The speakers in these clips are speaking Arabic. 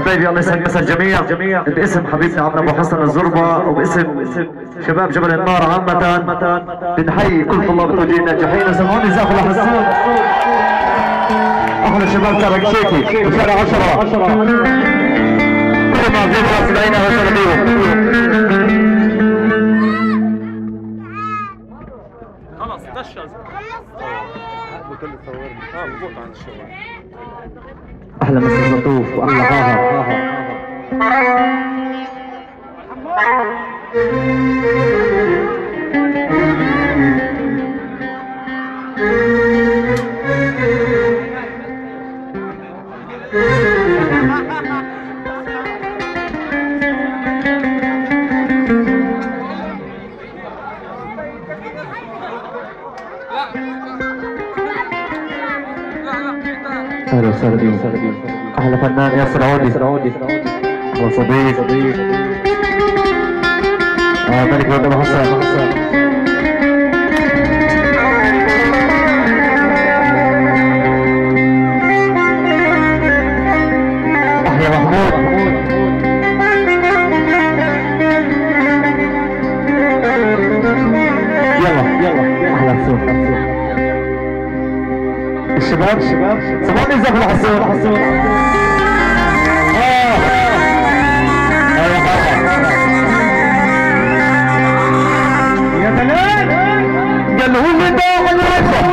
حبايبي الله يسعد مسا الجميع باسم حبيبنا عمنا ابو حسن الزربه وباسم شباب جبل النار عامه بنحيي كل طلاب التوجيه الناجحين. سمعوني زاخوا لحسون احلى شباب شارع شيكي وشارع 10 كل ما زين راس العين وسهلا بيهم. خلاص دشز بكل صورني مضبوط عند الشباب. احلى مسا لطوف واحلى طه. اهلا وسهلا بيك. احلى فنان ياسر عودي احلى صديق ملك ولد ابو حسن. احلى محمود يلا احلى حسون. الشباب سمعني زفل حسون. يا بلاد قالوا لي باع الوفا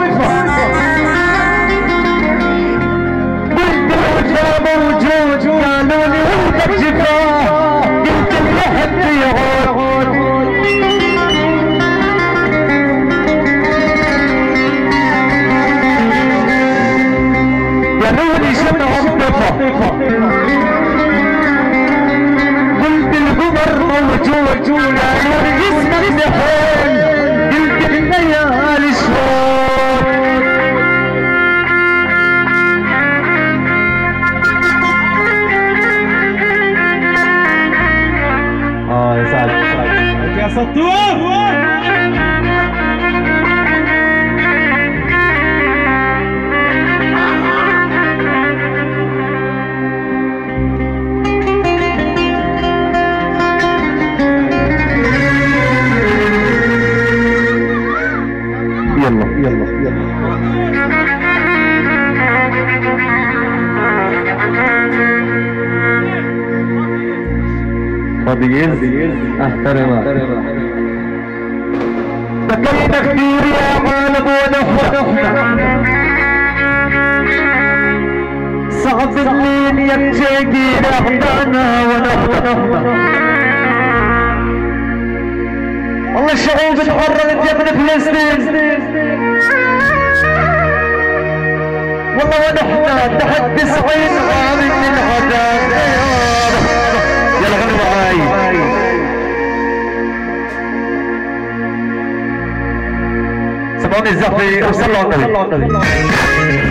قلت الوجه موجود قالوا لي ولدك جفاه قلت الحد يعود قالوا لي شمع الضفا قلت القمر موجود قالوا لي جسمك نحيل قلت الليالي شهور. يا سعد يا سطوف. يلا فضيز احترمها بكينا كثير يا غالب ونحن صعب الليل يبتقي رحمنا ونحن والله الشعوب اتحررت يا ابن فلسطين والله ونحن تحت 90 عام من العذاب. يلا غنوا معاي سمعوني الزحفي وصلوا على النبي.